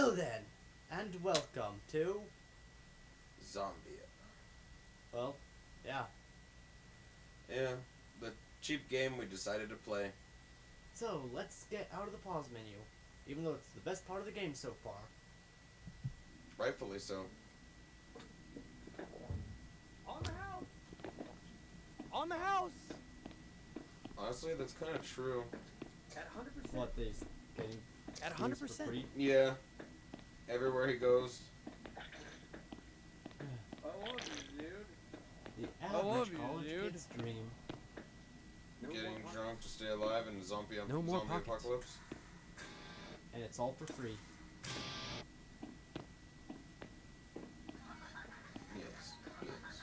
Hello then, and welcome to... Zombeer. Well, yeah. Yeah, the cheap game we decided to play. So, let's get out of the pause menu, even though it's the best part of the game so far. Rightfully so. On the house! On the house! Honestly, that's kind of true. At 100%. What, these getting At keys 100%. for free? Yeah. Everywhere he goes. I love you, dude. The love average you, college dude. kid's dream. Getting drunk to stay alive in a zombie more zombie pockets. apocalypse. And it's all for free. Yes, yes.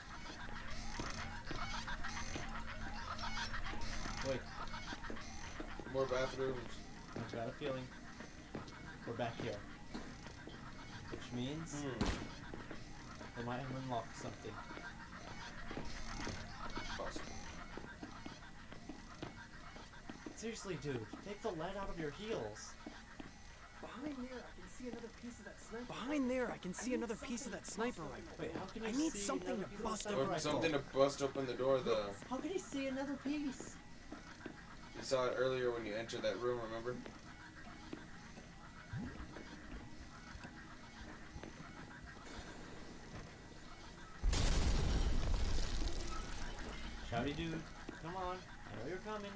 Wait, More bathrooms. I've got a feeling we're back here. Which means they might have unlocked something. Possible. Seriously, dude, take the lead out of your heels. Behind there, I can see another piece of that sniper. Behind there, I can see another piece of that sniper rifle. Wait, how can you I need see something another to piece of bust sniper Or rifle? something to bust open the door. How can you see another piece? You saw it earlier when you entered that room, remember? Shouty dude, come on. I know you're coming.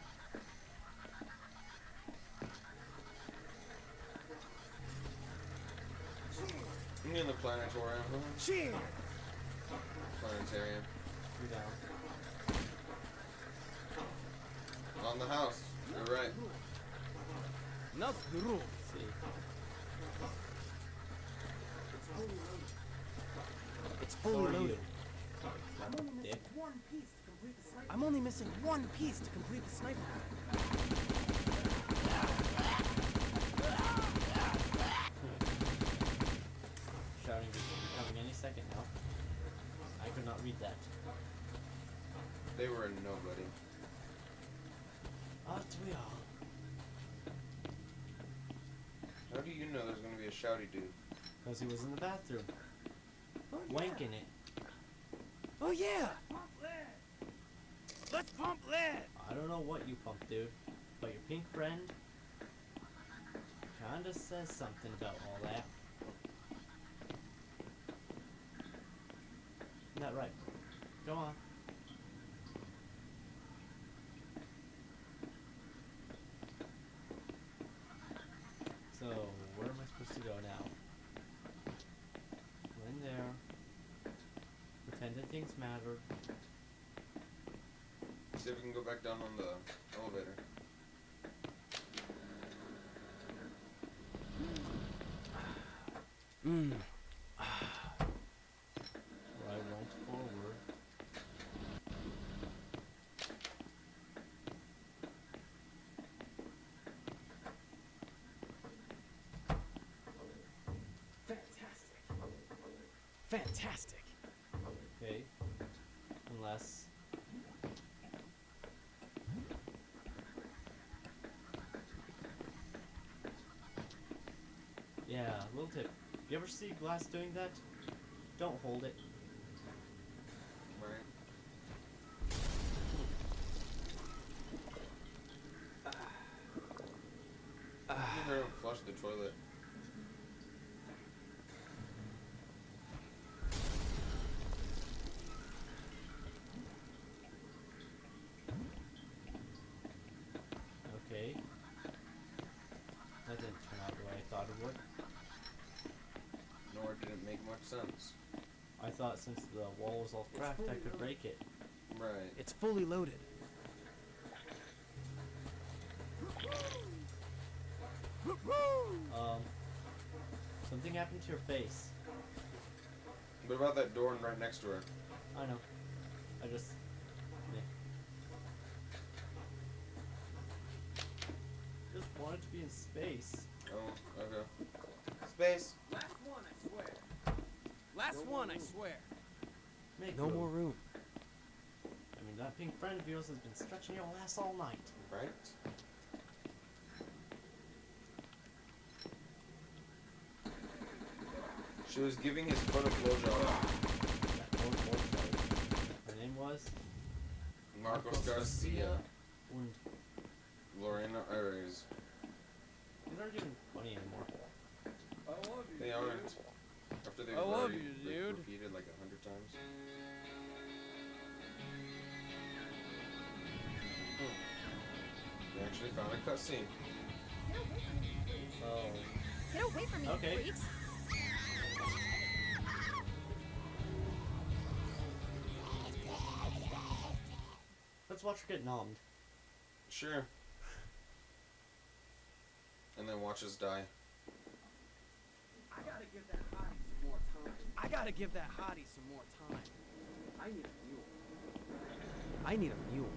You in the planetarium, huh? Cheer! Planetarium. You're down. On the house. You're right. Enough the room. See. It's So fully are you. loaded. Dick. I'm only missing one piece to complete the sniper rifle. Shouting should be coming any second now. I could not read that. They were a nobody. Aren't we all? How do you know there's gonna be a shouty dude? Because he was in the bathroom. Wanking it. Oh yeah! Let's pump lead! I don't know what you pumped, dude, but your pink friend kinda says something about all that. Isn't that right? Go on. So, where am I supposed to go now? Go in there. Pretend that things mattered. See if we can go back down on the elevator. Right forward. Fantastic. Fantastic. Okay. Unless... Yeah, little tip. You ever see glass doing that? Don't hold it. Right? You heard him flush the toilet. Okay. That didn't turn out the way I thought it would. Nor did it make much sense. I thought since the wall was all cracked, I could break it. Right. It's fully loaded. Something happened to your face. What about that door right next to her? I know. I just... Yeah. Just wanted to be in space. Oh, okay. Space. Last one, I swear. Last one, I swear. Make No room. more room. I mean, that pink friend of yours has been stretching your ass all night. Right? She was giving his foot a blowjob. Her name was Marcos Garcia. And Lorena Ares. these aren't even funny anymore. I love you. They aren't. After they've I love already you, dude. repeated like 100 times. They actually found a cutscene. Oh. Get away from me, Okay. you freaks! Let's watch her get nommed. Sure. And then watch us die. I gotta give that hottie some more time. I gotta give that hottie some more time. I need a mule. I need a mule.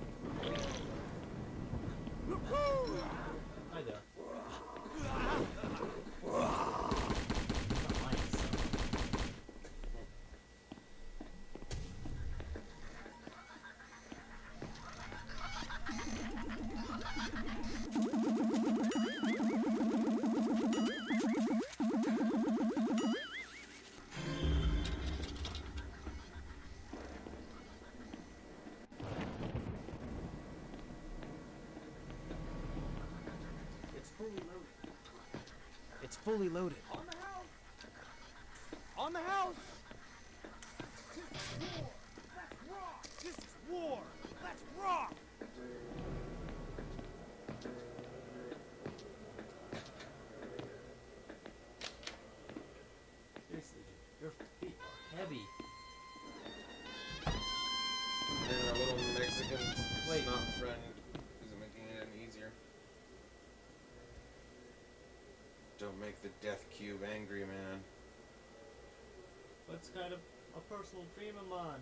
Hi there. It's fully loaded. On the house! On the house! This is war! Let's rock! Seriously, your feet are heavy. And our little Mexican Wait. snot friend isn't making it any easier. Don't make the death cube angry, man. What's kind of a personal dream of mine?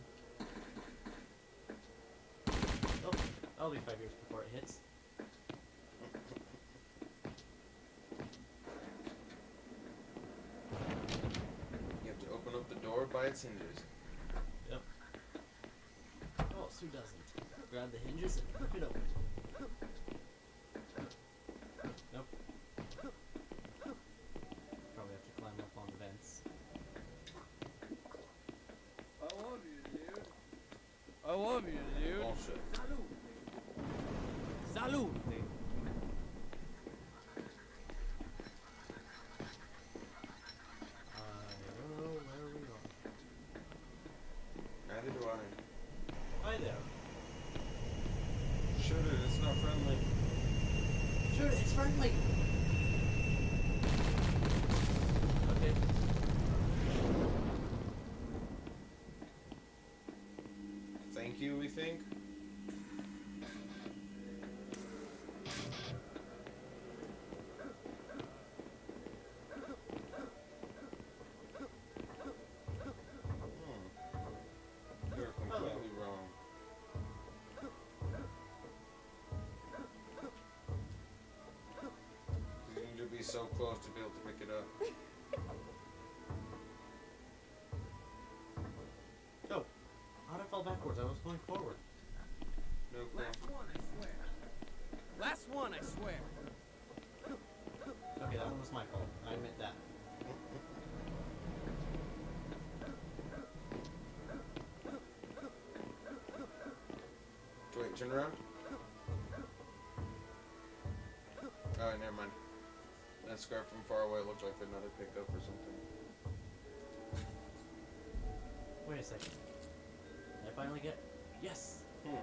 Oh, that'll be 5 years before it hits. You have to open up the door by its hinges. Yep. Oh, Sue doesn't. Grab the hinges and flip it open. Nope. Probably have to climb up on the vents. I love you, dude. I love you, dude. Bullshit. Salute. I don't know where we are. Neither do I. Hi there. Shoot it, it's not friendly. Sure, it's friendly. Okay. Thank you, we think. You're completely wrong. You need to be so close to be able to pick it up. Oh, how'd I fall backwards? I was going forward. No clue. Last one, I swear. Okay, that one was my fault. I admit that. Wait, turn around. Oh, never mind. That scarf from far away looked like another pickup or something. Wait a second. Did I finally get... Yes!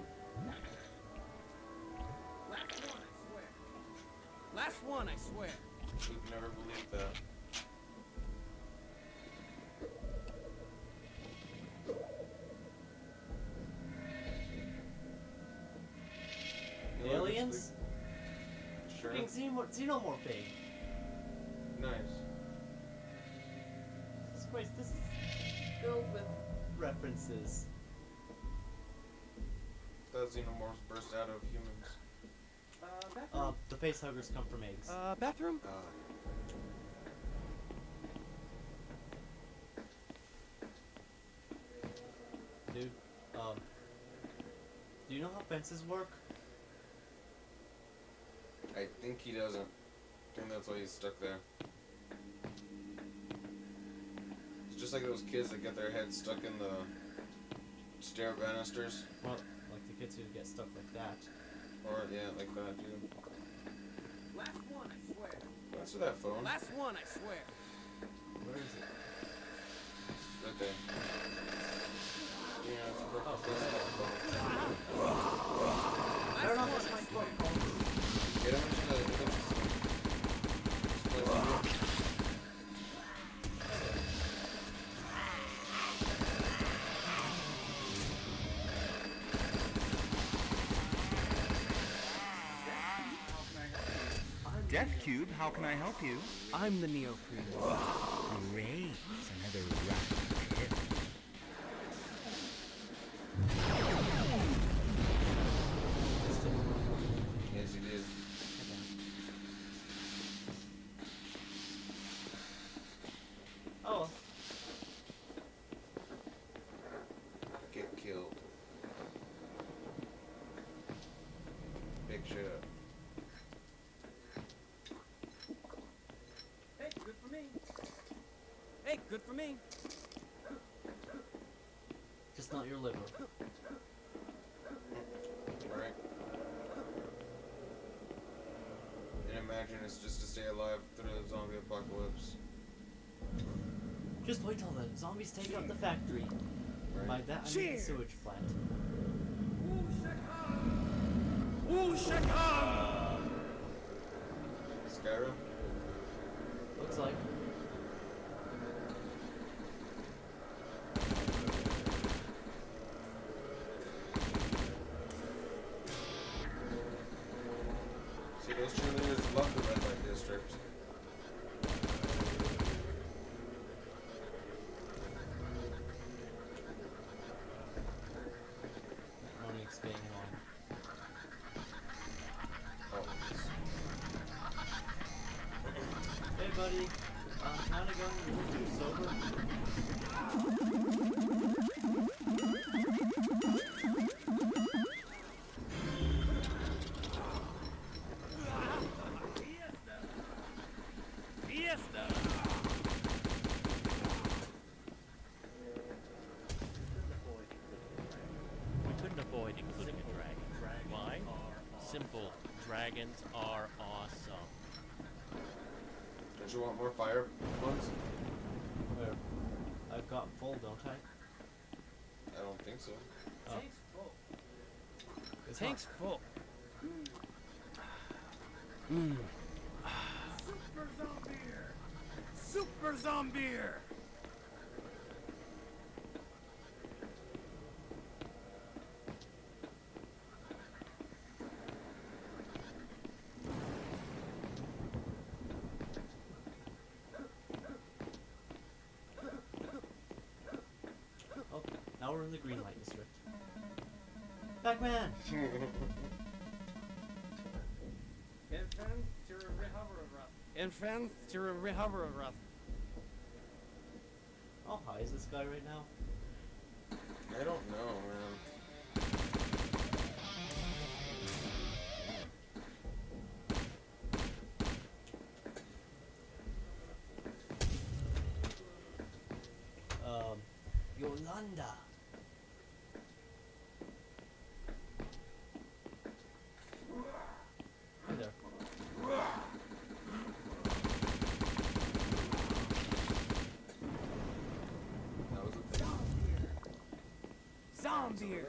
Last one, I swear. We've never believed that. Aliens? Sure. Freaking xenomorph egg. Nice. Jesus Christ, this is filled with references. The xenomorphs burst out of humans. Bathroom. The facehuggers come from eggs. Bathroom? Dude, do you know how fences work? I think he doesn't. I think that's why he's stuck there. just like those kids that get their heads stuck in the stair banisters. Well, like the kids who get stuck like that. Or, yeah, like that, dude. Last one, I swear. Answer that phone. Last one, I swear. Where is it? It's right there. Yeah, it's Oh, that's that phone. Turn on this microphone. Get him into the Death Cube, how can I help you? I'm the neoprene. Great, another rocket tip. Yes, he did. Oh. Get killed. Big shit up. Hey, good for me. Hey, good for me. Just not your liver. Right? And imagine it's just to stay alive through the zombie apocalypse. Just wait till the zombies take out the factory. Right? By that, I mean the sewage plant. Skyrim? Looks like. See, those cheerleaders love the red light district. Morning's getting on. Oh, Hey, buddy. Kinda going a little too sober. Fiesta! We couldn't avoid including a dragon. Why? Simple. Dragons are awesome. don't you want more fire ones? Where? I've got full, don't I? I don't think so. Oh. Tank's full. It's Tank's not. full. Super Zombeer! Super Zombeer! Oh, now we're in the green light district. Pac-Man! Infants to recover. How high is this guy right now? I don't know, man. Yolanda. Hi there. That was a thing. Zombeer!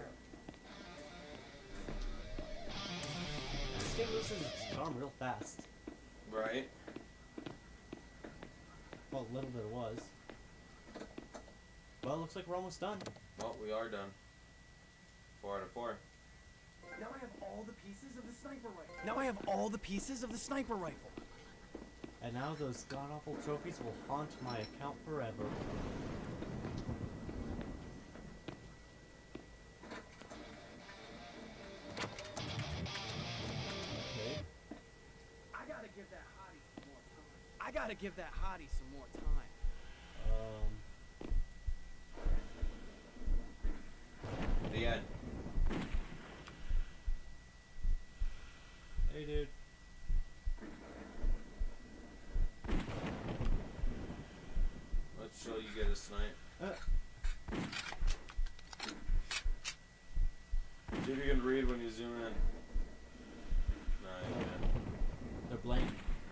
This game loses its charm real fast. Right? Well, little bit it was. Well, looks like we're almost done. Well, we are done. 4 out of 4. Now I have all the pieces of the sniper rifle. Now I have all the pieces of the sniper rifle. And now those god-awful trophies will haunt my account forever. Okay. I gotta give that hottie some more time. I gotta give that hottie some more time. The end. Hey, dude. Let's show you you get us tonight. See if you can read when you zoom in. No, you can't. They're blank.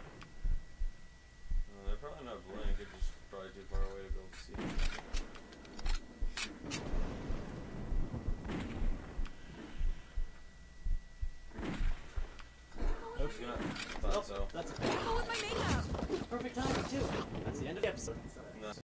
No, they're probably not blank. It's just probably too far away to be able to see. Oops. Yeah, I thought so. That's Go with my makeup. perfect timing too. That's the end of the episode. No.